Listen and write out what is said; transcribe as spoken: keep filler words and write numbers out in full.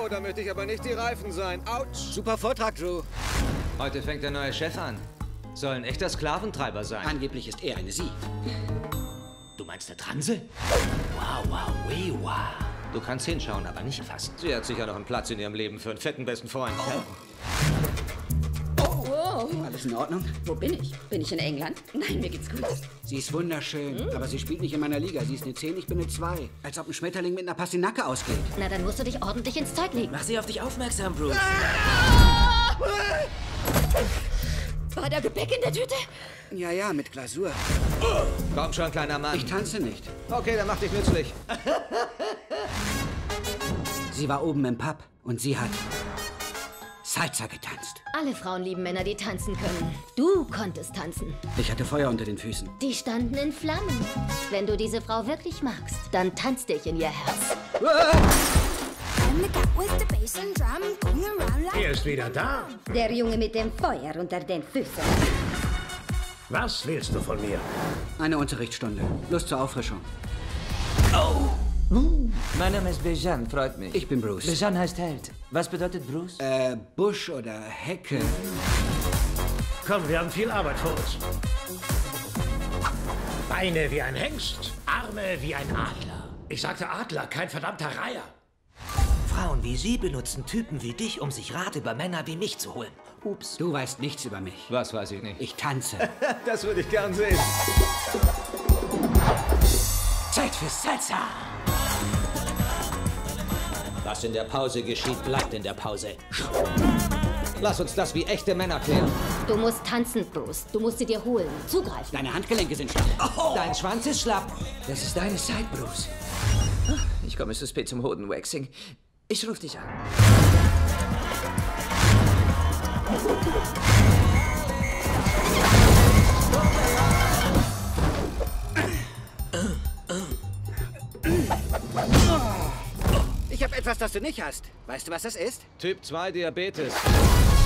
Oh, da möchte ich aber nicht die Reifen sein. Autsch! Super Vortrag, Drew. Heute fängt der neue Chef an. Soll ein echter Sklaventreiber sein. Angeblich ist er eine Sie. Du meinst der Transe? Wow, wow, wee, wow. Du kannst hinschauen, aber nicht fassen. Sie hat sicher noch einen Platz in ihrem Leben für einen fetten besten Freund. Oh. Oh. Alles in Ordnung? Wo bin ich? Bin ich in England? Nein, mir geht's gut. Sie ist wunderschön, hm? aber sie spielt nicht in meiner Liga. Sie ist eine zehn, ich bin eine zwei. Als ob ein Schmetterling mit einer Pastinacke ausgeht. Na, dann musst du dich ordentlich ins Zeug legen. Mach sie auf dich aufmerksam, Bruce. Ah! War da Gebäck in der Tüte? Ja, ja, mit Glasur. Komm schon, kleiner Mann. Ich tanze nicht. Okay, dann mach dich nützlich. Sie war oben im Pub und sie hat Salsa getanzt. Alle Frauen lieben Männer, die tanzen können. Du konntest tanzen. Ich hatte Feuer unter den Füßen. Die standen in Flammen. Wenn du diese Frau wirklich magst, dann tanz dich in ihr Herz. Er ist wieder da. Der Junge mit dem Feuer unter den Füßen. Was willst du von mir? Eine Unterrichtsstunde. Lust zur Auffrischung. Oh! Mein Name ist Bejan, freut mich. Ich bin Bruce. Bejan heißt Held. Was bedeutet Bruce? Äh, Busch oder Hecke. Komm, wir haben viel Arbeit vor uns. Beine wie ein Hengst, Arme wie ein Adler. Ich sagte Adler, kein verdammter Reiher. Frauen wie Sie benutzen Typen wie dich, um sich Rat über Männer wie mich zu holen. Ups. Du weißt nichts über mich. Was weiß ich nicht? Ich tanze. Das würde ich gern sehen. Zeit für Salsa. Was in der Pause geschieht, bleibt in der Pause. Lass uns das wie echte Männer klären. Du musst tanzen, Bruce. Du musst sie dir holen. Zugreifen. Deine Handgelenke sind schlapp. Oh. Dein Schwanz ist schlapp. Das ist deine Zeit, Bruce. Ich komme zu spät zum Hodenwaxing. Ich ruf dich an. Ich habe etwas, das du nicht hast. Weißt du, was das ist? Typ zwei Diabetes.